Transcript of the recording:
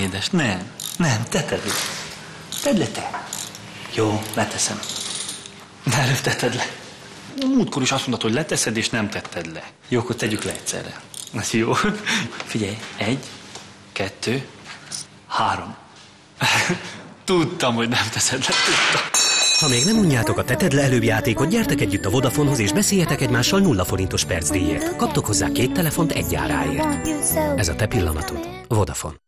édes, nem, te tedd le. Tedd le te. Jó, leteszem. De előbb teted le. Múltkor is azt mondtad, hogy leteszed, és nem tetted le. Jó, akkor tegyük le egyszerre. Ez jó. Figyelj, 1, 2, 3. Tudtam, hogy nem teszed le, tudtam. Ha még nem unjátok a Teted le előbb játékot, gyertek együtt a Vodafonehoz és beszéljetek egymással 0 forintos percdíjért. Kaptok hozzá 2 telefont egy áráért. Ez a te pillanatod. Vodafone.